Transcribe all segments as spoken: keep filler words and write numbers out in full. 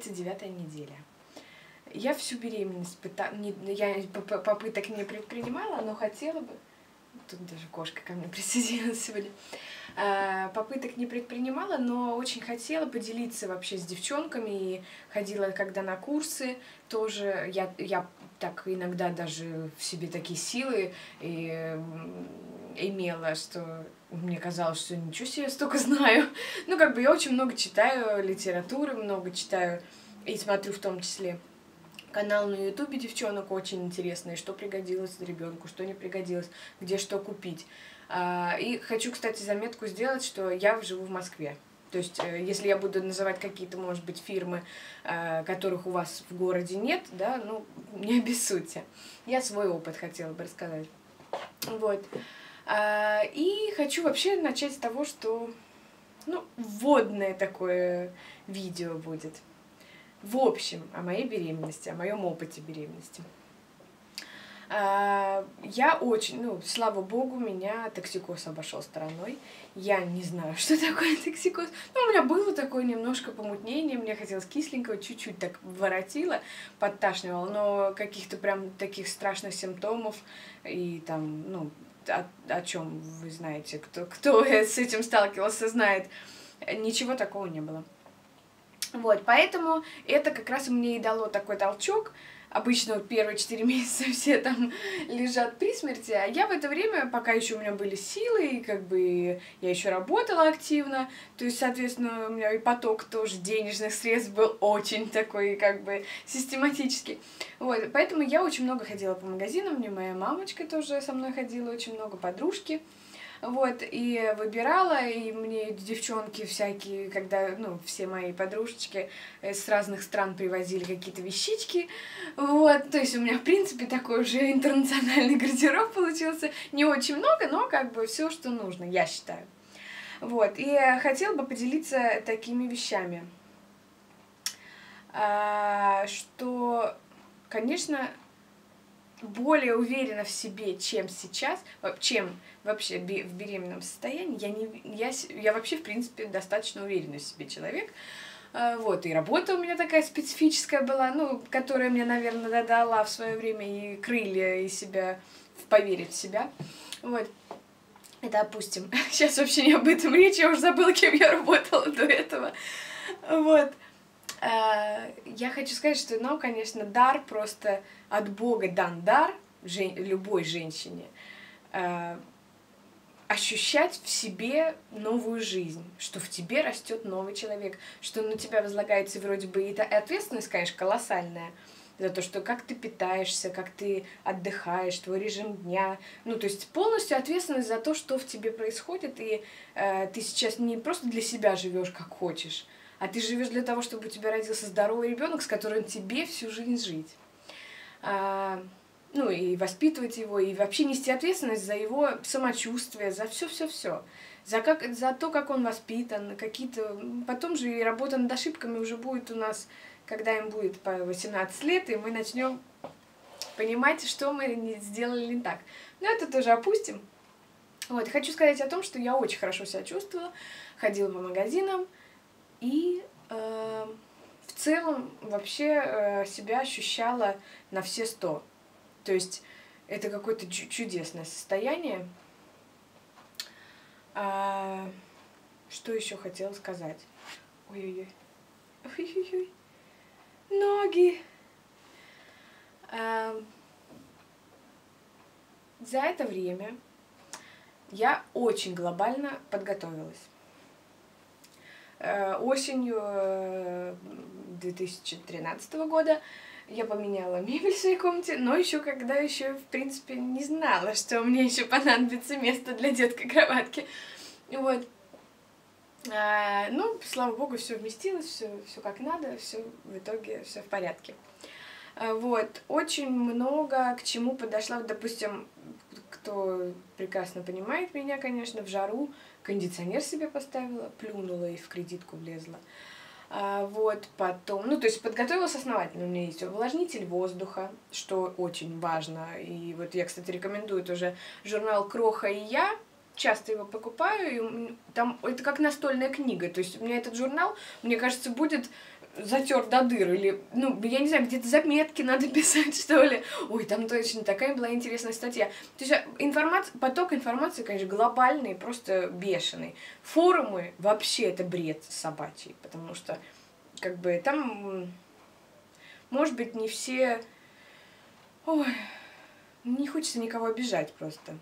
тридцать девятая неделя. Я всю беременность пыта... не... я попыток не предпринимала, но хотела бы... Тут даже кошка ко мне присоединилась сегодня. Попыток не предпринимала, но очень хотела поделиться вообще с девчонками. И ходила когда на курсы, тоже я, я так иногда даже в себе такие силы и имела, что мне казалось, что ничего себе, я столько знаю. Ну, как бы я очень много читаю литературы, много читаю и смотрю в том числе канал на ютубе девчонок очень интересный, что пригодилось ребенку, что не пригодилось, где что купить. И хочу, кстати, заметку сделать, что я живу в Москве. То есть, если я буду называть какие-то, может быть, фирмы, которых у вас в городе нет, да, ну, не обессудьте. Я свой опыт хотела бы рассказать. Вот. И хочу вообще начать с того, что, ну, вводное такое видео будет. В общем, о моей беременности, о моем опыте беременности. Я очень, ну, слава богу, меня токсикоз обошел стороной. Я не знаю, что такое токсикоз. Ну, у меня было такое немножко помутнение, мне хотелось кисленького, чуть-чуть так воротило, подташнивало, но каких-то прям таких страшных симптомов и там, ну, о, о чем вы знаете, кто, кто с этим сталкивался, знает, ничего такого не было. Вот, поэтому это как раз мне и дало такой толчок. Обычно вот первые четыре месяца все там лежат при смерти, а я в это время, пока еще у меня были силы, и как бы я еще работала активно, то есть, соответственно, у меня и поток тоже денежных средств был очень такой, как бы, систематический. Вот, поэтому я очень много ходила по магазинам, мне моя мамочка тоже со мной ходила, очень много подружки. Вот, и выбирала, и мне девчонки всякие, когда, ну, все мои подружечки с разных стран привозили какие-то вещички, вот, то есть у меня, в принципе, такой уже интернациональный гардероб получился, не очень много, но как бы все, что нужно, я считаю. Вот, и хотела бы поделиться такими вещами, что, конечно, более уверена в себе, чем сейчас, чем вообще в беременном состоянии. Я, не, я, я вообще, в принципе, достаточно уверенный в себе человек. Вот, и работа у меня такая специфическая была, ну, которая мне, наверное, дала в свое время и крылья, и себя, поверить в себя. Вот, это опустим. Сейчас вообще не об этом речь, я уже забыла, кем я работала до этого. Вот. Я хочу сказать, что, ну, конечно, дар, просто от Бога дан дар жен, любой женщине, э, ощущать в себе новую жизнь, что в тебе растет новый человек, что на тебя возлагается вроде бы и ответственность, конечно, колоссальная, за то, что как ты питаешься, как ты отдыхаешь, твой режим дня, ну, то есть полностью ответственность за то, что в тебе происходит, и э, ты сейчас не просто для себя живешь как хочешь, а ты живешь для того, чтобы у тебя родился здоровый ребенок, с которым тебе всю жизнь жить. А, ну и воспитывать его, и вообще нести ответственность за его самочувствие, за все-все-все. За, как, за то, как он воспитан, какие-то... Потом же и работа над ошибками уже будет у нас, когда им будет по восемнадцать лет, и мы начнем понимать, что мы не сделали не так. Но это тоже опустим. Вот, хочу сказать о том, что я очень хорошо себя чувствовала, ходила по магазинам, и э, в целом вообще э, себя ощущала на все сто. То есть это какое-то чудесное состояние. А, что еще хотела сказать? Ой-ой-ой. Ой-ой-ой. Ноги. А, за это время я очень глобально подготовилась. Осенью две тысячи тринадцатого года я поменяла мебель в своей комнате, но еще когда еще, в принципе, не знала, что мне еще понадобится место для детской кроватки. Вот. А, ну, слава богу, все вместилось, все, все как надо, все в итоге все в порядке. А, вот. Очень много к чему подошла, допустим, кто прекрасно понимает меня, конечно, в жару кондиционер себе поставила, плюнула и в кредитку влезла. А, вот, потом, ну, то есть подготовилась основательно. У меня есть увлажнитель воздуха, что очень важно. И вот я, кстати, рекомендую тоже журнал «Кроха и я». Часто его покупаю, и там это как настольная книга. То есть у меня этот журнал, мне кажется, будет затер до дыр, или, ну, я не знаю, где-то заметки надо писать, что ли. Ой, там точно такая была интересная статья. То есть информация, поток информации, конечно, глобальный, просто бешеный. Форумы вообще это бред собачий, потому что, как бы, там, может быть, не все... Ой, не хочется никого обижать просто.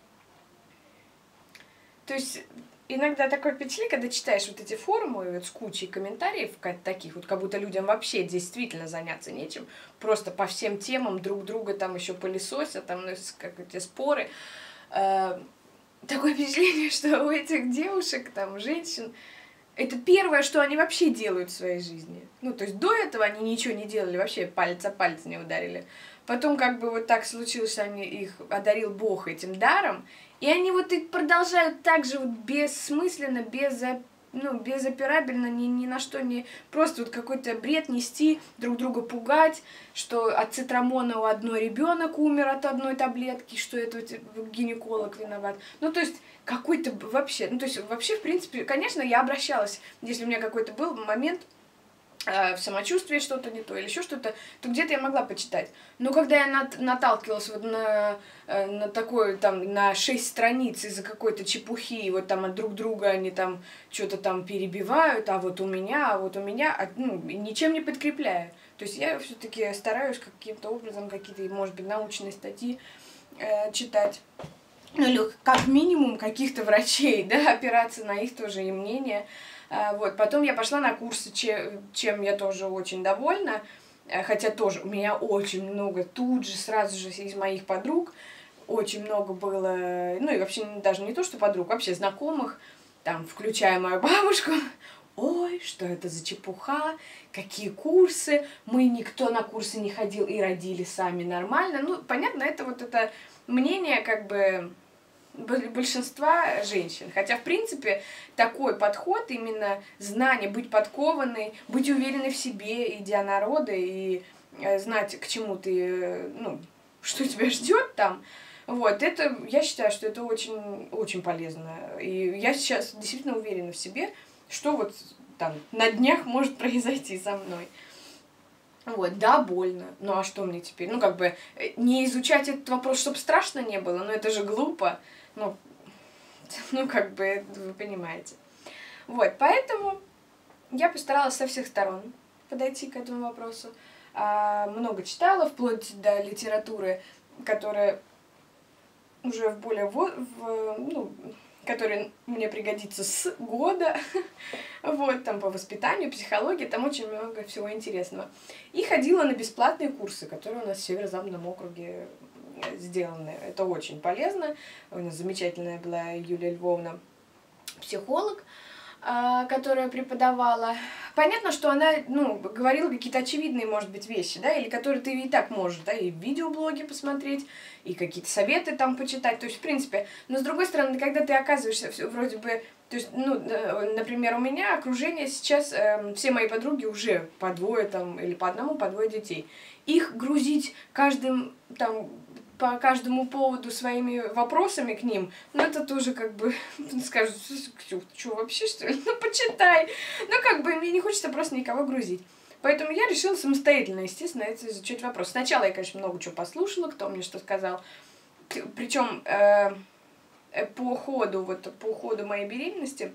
То есть... Иногда такое впечатление, когда читаешь вот эти форумы вот с кучей комментариев таких, вот как будто людям вообще действительно заняться нечем, просто по всем темам друг друга там еще пылесосят, там ну, как эти споры. Э, такое впечатление, что у этих девушек, там, женщин, это первое, что они вообще делают в своей жизни. Ну, то есть до этого они ничего не делали, вообще палец о палец не ударили. Потом как бы вот так случилось, что они, их одарил Бог этим даром, и они вот и продолжают так же вот бессмысленно, без, ну, безоперабельно, ни, ни на что не... Просто вот какой-то бред нести, друг друга пугать, что от цитрамона у одной ребенок умер от одной таблетки, что это гинеколог виноват. Ну, то есть какой-то вообще... Ну, то есть вообще, в принципе, конечно, я обращалась, если у меня какой-то был момент... в самочувствии что-то не то или еще что-то, то где-то я могла почитать. Но когда я нат наталкивалась вот на, на такое, там, на шесть страниц из-за какой-то чепухи, и вот там от друг друга они там что-то там перебивают, а вот у меня, а вот у меня, а, ну, ничем не подкрепляя. То есть я все-таки стараюсь каким-то образом какие-то, может быть, научные статьи э, читать. Ну, или как минимум каких-то врачей, да, опираться на их тоже и мнение. Вот. Потом я пошла на курсы, чем я тоже очень довольна, хотя тоже у меня очень много, тут же, сразу же из моих подруг, очень много было, ну и вообще даже не то, что подруг, вообще знакомых, там, включая мою бабушку, ой, что это за чепуха, какие курсы, мы никто на курсы не ходил и родили сами нормально. Ну, понятно, это вот это мнение, как бы... большинства женщин. Хотя, в принципе, такой подход, именно знание, быть подкованной, быть уверенной в себе, идя на роды, и знать, к чему ты, ну, что тебя ждет там, вот, это, я считаю, что это очень, очень полезно. И я сейчас действительно уверена в себе, что вот там на днях может произойти со мной. Вот, да, больно. Ну а что мне теперь? Ну, как бы, не изучать этот вопрос, чтобы страшно не было, но это же глупо. Ну, ну, как бы, вы понимаете. Вот, поэтому я постаралась со всех сторон подойти к этому вопросу. А, много читала, вплоть до литературы, которая уже в более... В, в, ну, который мне пригодится с года, вот, там по воспитанию, психологии, там очень много всего интересного. И ходила на бесплатные курсы, которые у нас в Северо-Западном округе сделаны. Это очень полезно. У нас замечательная была Юлия Львовна, психолог, которая преподавала. Понятно, что она, ну, говорила какие-то очевидные, может быть, вещи, да, или которые ты и так можешь, да, и в видеоблоге посмотреть, и какие-то советы там почитать, то есть, в принципе, но с другой стороны, когда ты оказываешься вроде бы, то есть, ну, например, у меня окружение сейчас, э, все мои подруги уже по двое там, или по одному, по двое детей, их грузить каждым, там, по каждому поводу своими вопросами к ним, ну, это тоже как бы, скажут, что вообще, что ли, ну, почитай. Ну, как бы, мне не хочется просто никого грузить. Поэтому я решила самостоятельно, естественно, это изучать вопрос. Сначала я, конечно, много чего послушала, кто мне что сказал. Причем э, по ходу, вот по ходу моей беременности,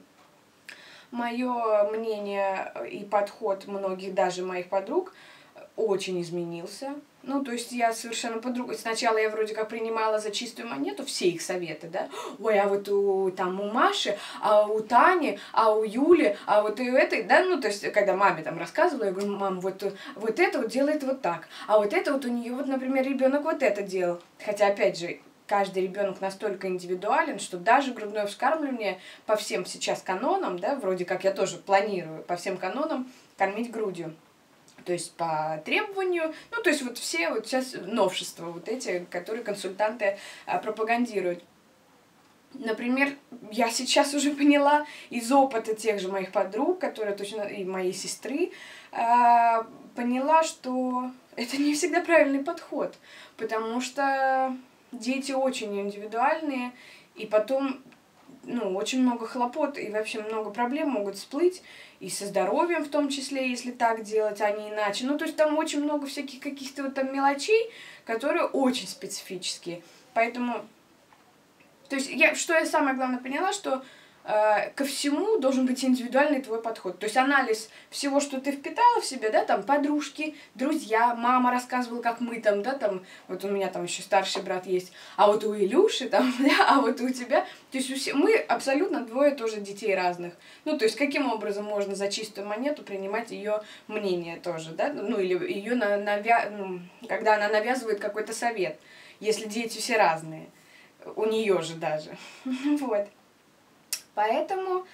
мое мнение и подход многих, даже моих подруг, очень изменился. Ну, то есть я совершенно по-другому. Сначала я вроде как принимала за чистую монету все их советы, да. Ой, а вот у, там, у Маши, а у Тани, а у Юли, а вот и у этой, да, ну, то есть, когда маме там рассказывала, я говорю, мам, вот, вот это вот делает вот так, а вот это вот у нее, вот, например, ребенок вот это делал. Хотя, опять же, каждый ребенок настолько индивидуален, что даже грудное вскармливание по всем сейчас канонам, да, вроде как я тоже планирую по всем канонам кормить грудью. То есть по требованию, ну, то есть вот все вот сейчас новшества вот эти, которые консультанты а, пропагандируют. Например, я сейчас уже поняла из опыта тех же моих подруг, которые точно, и моей сестры, а, поняла, что это не всегда правильный подход, потому что дети очень индивидуальные, и потом ну, очень много хлопот и вообще много проблем могут всплыть, и со здоровьем в том числе, если так делать, а не иначе. Ну, то есть там очень много всяких каких-то вот там мелочей, которые очень специфические. Поэтому, то есть я, что я самое главное поняла, что э, ко всему должен быть индивидуальный твой подход. То есть анализ всего, что ты впитала в себя, да, там подружки, друзья, мама рассказывала, как мы там, да, там, вот у меня там еще старший брат есть, а вот у Илюши там, да, а вот у тебя, то есть у все, мы абсолютно двое тоже детей разных. Ну, то есть каким образом можно за чистую монету принимать ее мнение тоже, да, ну, или ее, на, навя... ну, когда она навязывает какой-то совет, если дети все разные, у нее же даже, вот. Поэтому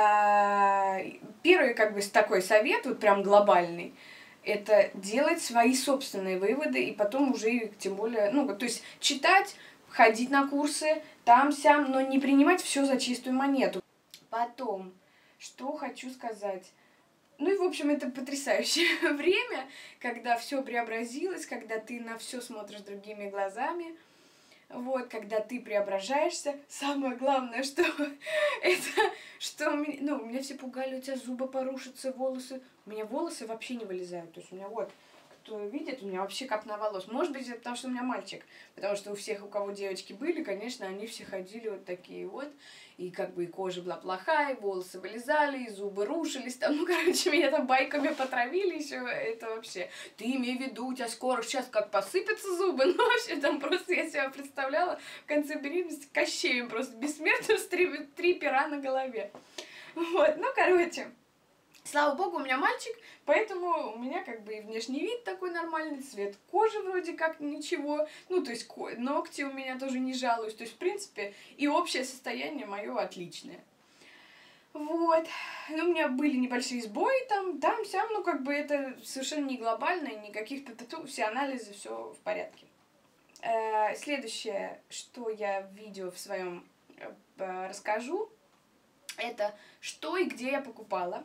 э, первый как бы такой совет, вот прям глобальный, это делать свои собственные выводы и потом уже, тем более, ну, то есть читать, ходить на курсы, там-сям, но не принимать все за чистую монету. Потом, что хочу сказать. Ну и, в общем, это потрясающее время, когда все преобразилось, когда ты на все смотришь другими глазами. Вот, когда ты преображаешься, самое главное, что это, что меня, ну, меня все пугали, у тебя зубы порушатся, волосы. У меня волосы вообще не вылезают. То есть у меня вот, кто видит, у меня вообще копна волос. Может быть, это потому что у меня мальчик. Потому что у всех, у кого девочки были, конечно, они все ходили вот такие вот. И как бы и кожа была плохая, и волосы вылезали, и зубы рушились. Там, ну, короче, меня там байками потравили еще. Это вообще... Ты имей в виду, у тебя скоро сейчас как посыпятся зубы. Ну, вообще, там просто я себя представляла в конце беременности Кощеем просто бессмертным с три, три пера на голове. Вот, ну, короче... Слава богу, у меня мальчик, поэтому у меня как бы и внешний вид такой нормальный, цвет кожи вроде как ничего, ну, то есть ногти у меня тоже не жалуюсь, то есть, в принципе, и общее состояние мое отличное. Вот, ну, у меня были небольшие сбои там, там, сям, ну, как бы это совершенно не глобально, никаких тату, все анализы, все в порядке. Э, следующее, что я в видео в своем э, расскажу, это что и где я покупала.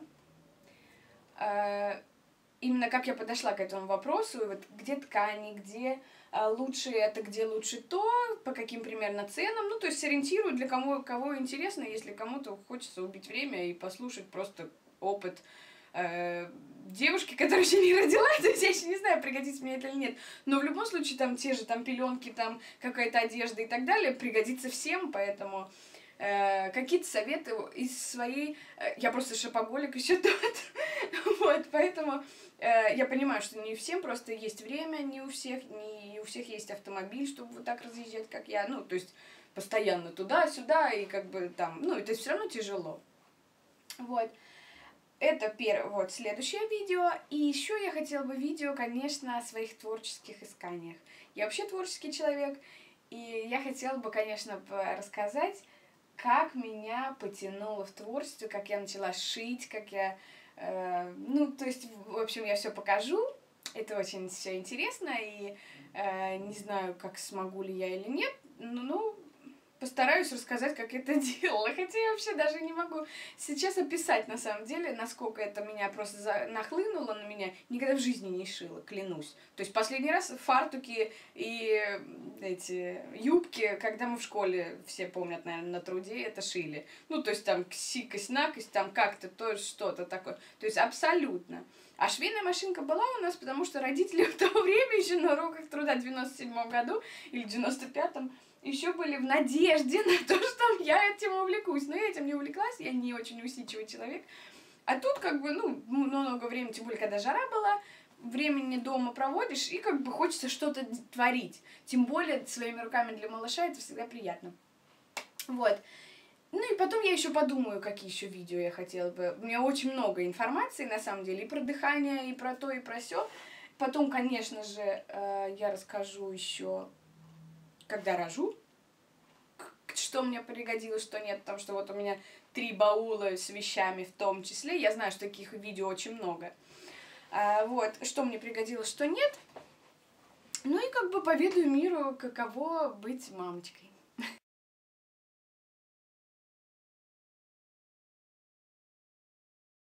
Именно как я подошла к этому вопросу, и вот где ткани, где лучше это, где лучше то, по каким примерно ценам, ну, то есть ориентирую для кого, кого интересно, если кому-то хочется убить время и послушать просто опыт э, девушки, которая еще не родила, то есть я еще не знаю, пригодится мне это или нет, но в любом случае там те же там пеленки, там какая-то одежда и так далее пригодится всем, поэтому... Э, какие-то советы из своей... Э, я просто шопоголик еще тот. Вот, поэтому э, я понимаю, что не всем просто есть время, не у всех, не у всех есть автомобиль, чтобы вот так разъезжать, как я. Ну, то есть постоянно туда-сюда, и как бы там... Ну, это все равно тяжело. Вот. Это первое, вот, следующее видео. И еще я хотела бы видео, конечно, о своих творческих исканиях. Я вообще творческий человек, и я хотела бы, конечно, рассказать, как меня потянуло в творчество, как я начала шить, как я... Э, ну, то есть, в общем, я все покажу. Это очень все интересно, и э, не знаю, как смогу ли я или нет, но, ну, постараюсь рассказать, как это делала. Хотя я вообще даже не могу сейчас описать, на самом деле, насколько это меня просто за... нахлынуло на меня. Никогда в жизни не шила, клянусь. То есть последний раз фартуки и эти юбки, когда мы в школе, все помнят, наверное, на труде, это шили. Ну, то есть там ксикость-накость, там как-то то что-то такое. То есть абсолютно. А швейная машинка была у нас, потому что родители в то время еще на уроках труда в девяносто седьмом году или в девяносто пятом еще были в надежде на то, что я этим увлекусь. Но я этим не увлеклась, я не очень усидчивый человек. А тут как бы, ну, много времени, тем более, когда жара была, времени дома проводишь, и как бы хочется что-то творить. Тем более своими руками для малыша это всегда приятно. Вот. Ну и потом я еще подумаю, какие еще видео я хотела бы. У меня очень много информации, на самом деле, и про дыхание, и про то, и про сё. Потом, конечно же, я расскажу еще, когда рожу, что мне пригодилось, что нет, потому что вот у меня три баула с вещами в том числе. Я знаю, что таких видео очень много. Вот, что мне пригодилось, что нет. Ну и как бы поведаю миру, каково быть мамочкой.